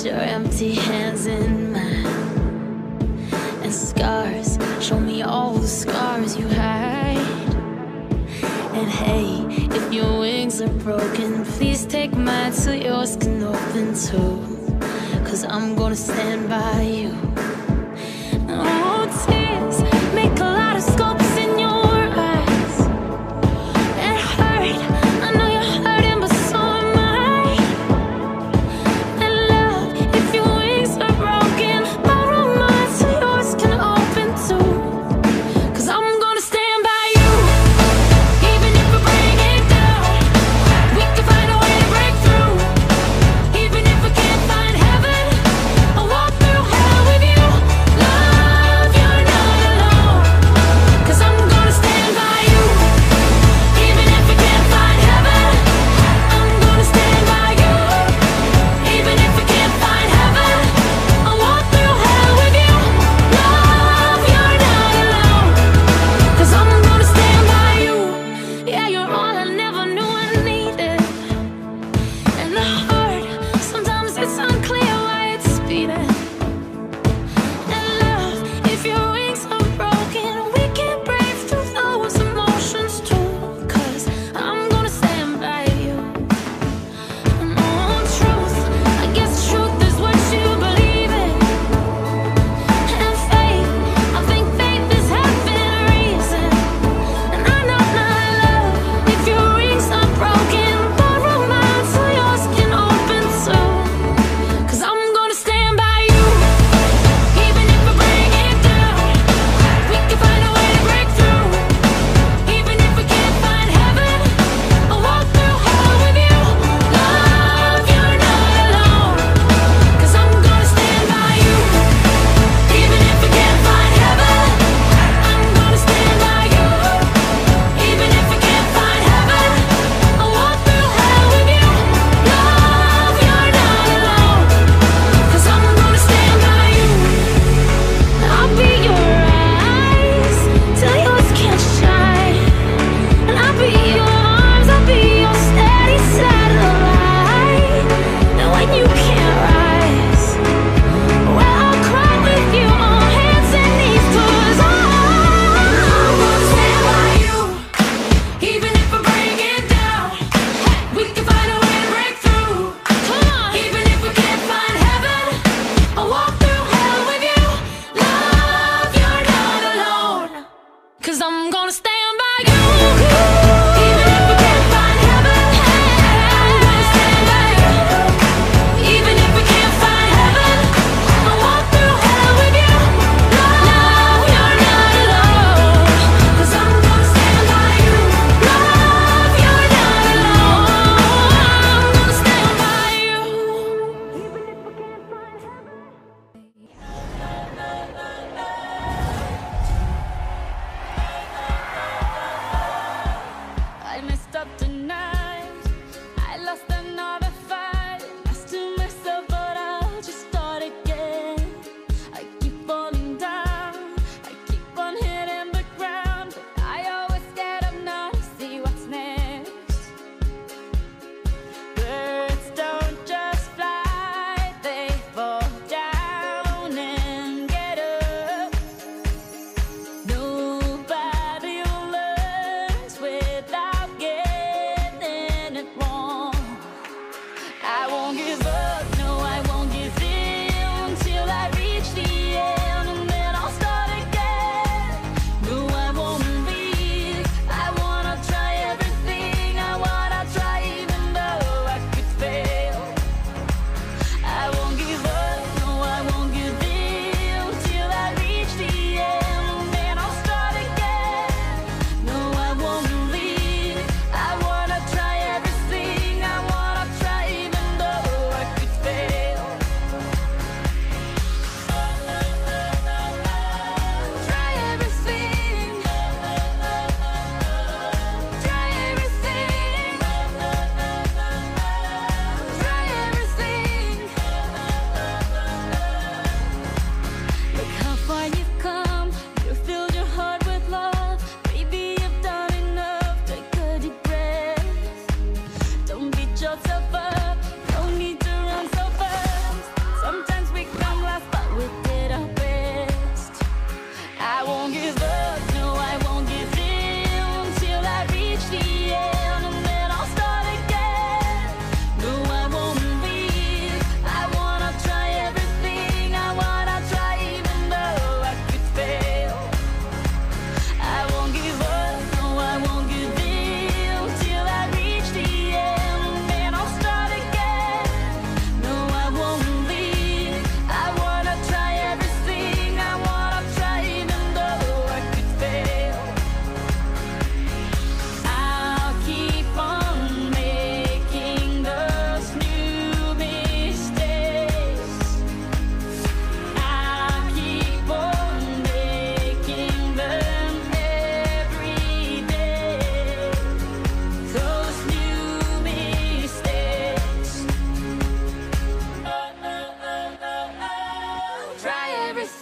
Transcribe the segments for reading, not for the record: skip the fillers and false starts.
your empty hands in mine, and scars, show me all the scars you hide. And hey, if your wings are broken, please take mine so yours can open too. 'Cause I'm gonna stand by you. Oh, tears make a lot of scopes in your eyes. It hurt, I know you're hurting, but so am I. And love, if your wings are broken, borrow mine so yours can open too. 'Cause I'm gonna stand by you, even if we bring it down. We can find a way to break through, even if we can't find heaven. I'll walk through hell with you.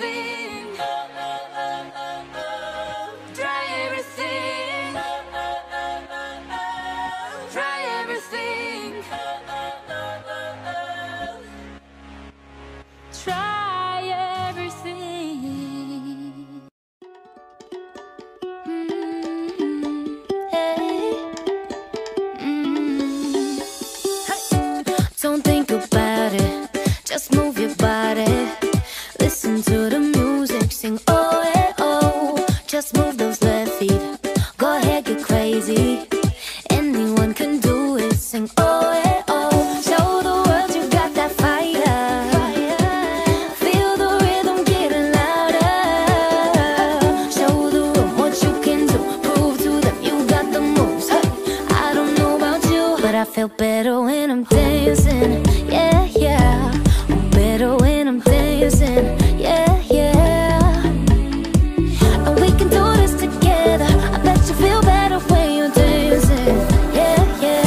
everything. Try everything. Try everything. Try everything. Don't think about it, just move your body. Listen to the music, sing oh, eh, oh. Just move those left feet, go ahead, get crazy. Anyone can do it, sing oh, eh, oh. Show the world you got that fire. Feel the rhythm getting louder. Show the room what you can do, prove to them you got the moves. Hey, I don't know about you, but I feel better when I'm dancing. Yeah, yeah. I'm better when I'm dancing. Yeah, yeah. And we can do this together. I bet you feel better when you're dancing. Yeah, yeah.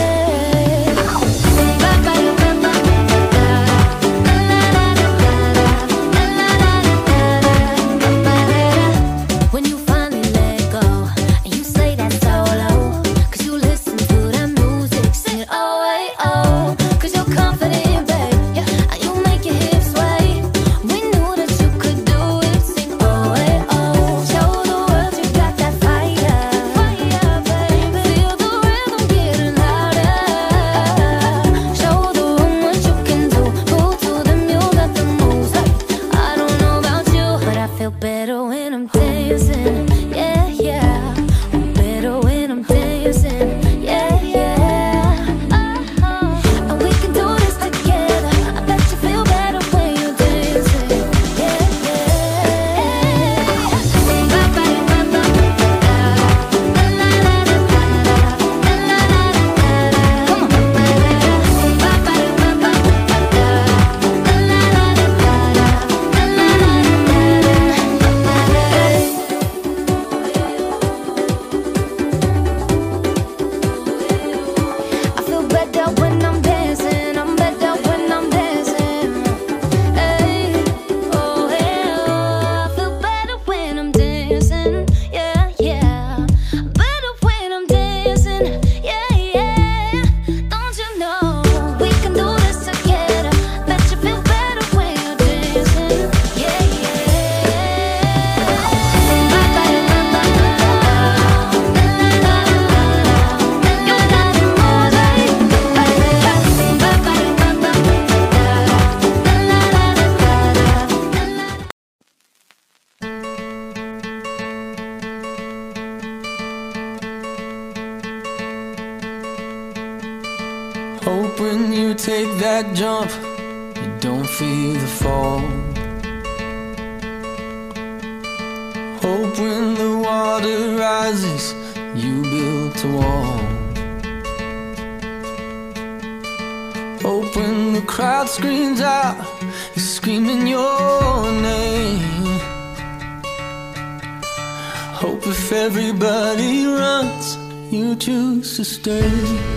When you finally let go and you say that solo, 'cause you listen to that music, sing it oh, hey, oh. 'Cause you're confident, babe, yeah, and you make your hips sway. We knew that you could do it, sing oh, hey, oh. Show the world you got that fire, baby. Feel the rhythm getting louder. Show the room what you can do, prove to them you got the moves. Hey, I don't know about you, but I feel better when I'm dancing. Yeah, yeah. I'm better when I'm dancing. Yeah, yeah. And we can do this together. I bet you feel better when you're dancing. Yeah, I feel better when I'm dancing. I'm better when I'm dancing. Hey, oh, hey, oh. I feel better when I'm dancing. Yeah, yeah. Better when I'm dancing. Yeah, yeah. Don't you know we can do this together? Bet you feel better when you're dancing. Yeah, Hope when you take that jump, you don't feel the fall. Hope when the water rises, you build a wall. Hope when the crowd screams out, you're screaming your name. Hope if everybody runs, you choose to stay.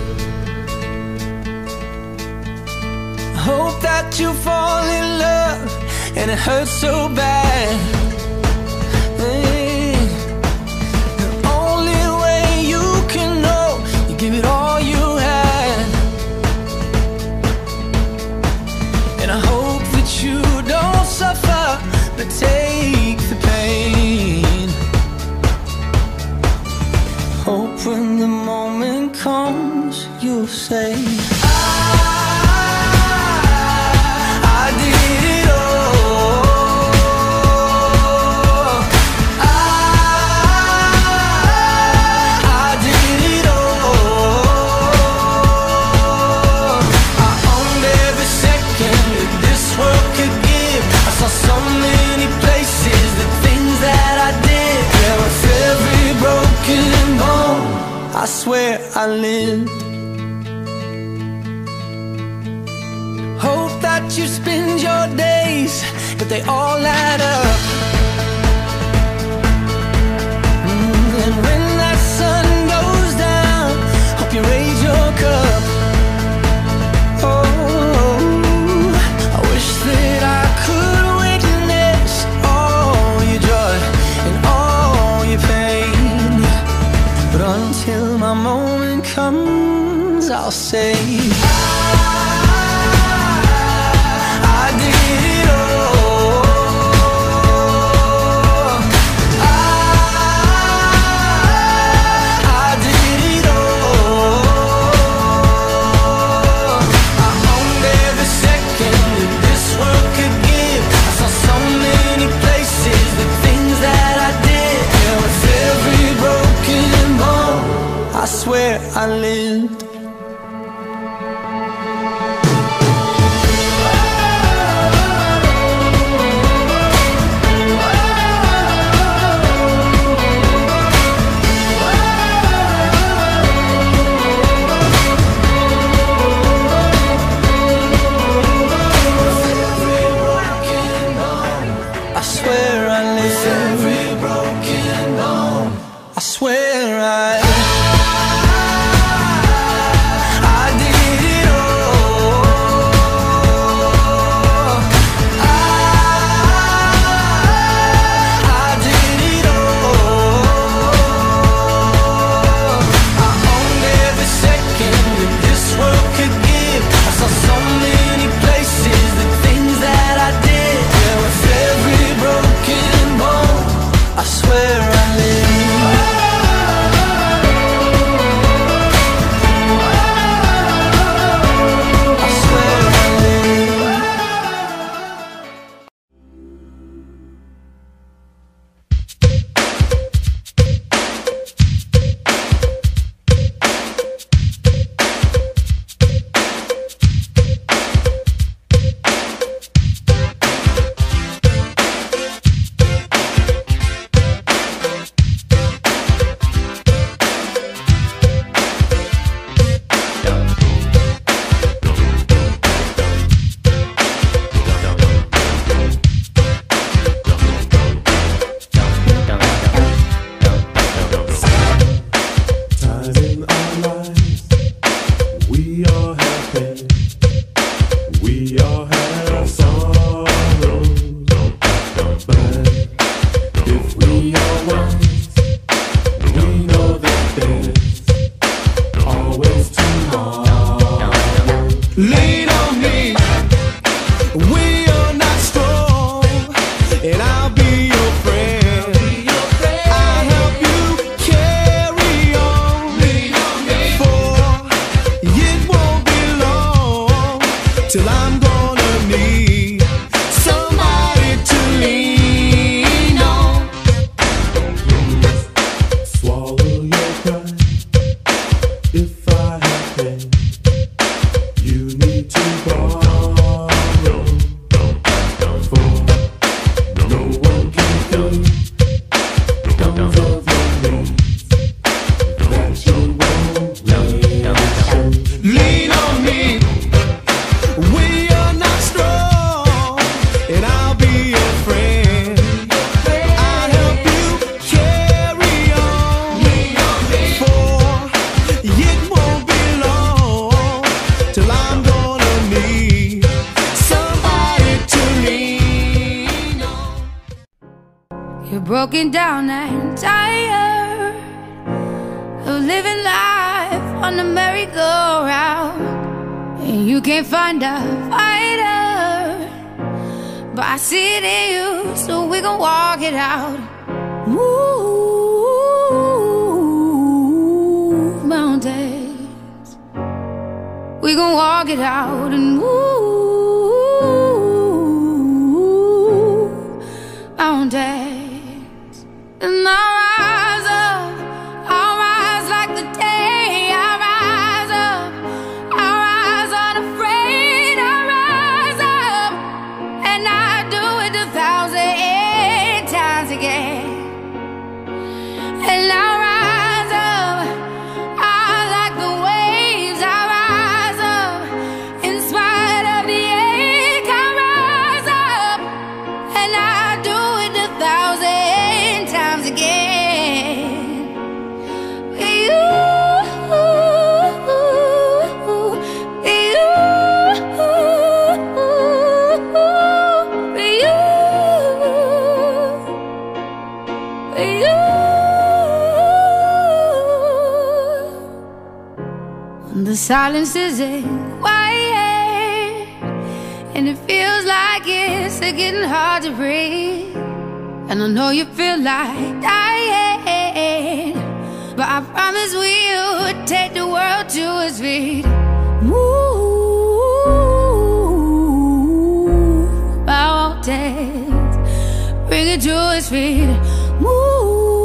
Hope that you fall in love and it hurts so bad. Hey, the only way you can know, you give it all you had. And I hope that you don't suffer, but take the pain. Hope when the moment comes, you'll say, I did it all. I did it all. I owned every second that this world could give. I saw so many places, the things that I did. Yeah, with every broken bone, I swear I lived. Hope that you spend your days, but they all add up. And when that sun goes down, hope you raise your cup. Oh, I wish that I could witness I'll say I did it all. I did it all. I owned every second that this world could give. I saw so many places, the things that I did. Yeah, with every broken bone, I swear I lived. I swear I live. Every broken bone, I swear I did it all. I did it all. I owned every second that this world could give. I saw so many places, the things that I did. Yeah, with every broken bone, I swear I live. I swear I live. Times in our lives, we all have pain, we all have sorrow. But if we are wise, we know that there's always tomorrow. Lean on me, we are not strong, and I'll be your friend. I'll help you carry on, for it won't be long till I'm gonna need somebody to lean on. Swallow your pride. If I have pain, you need to borrow, for no one can fill those of your needs that you won't need. Lean on me, we are not strong, and I'll be your friend. I'll help you carry on, for it won't be long till I'm gonna need somebody to lean on. You're broken down and tired of living life on the merry-go-round, and you can't find a fighter, but I see it in you, so we gon' walk it out. Move mountains, we gon' walk it out and move mountains. And I'll rise up, I'll rise like the day. I'll rise up, I'll rise unafraid. I'll rise up, and I do it 1,000 times again. And I'll rise up, I like the waves. I'll rise up, in spite of the ache. I'll rise up, and I do it 1,000 times again. the silence isn't quiet, and it feels like it's getting hard to breathe. And I know you feel like dying, but I promise we'll take the world to its feet. Move mountains, bring it to its feet. Move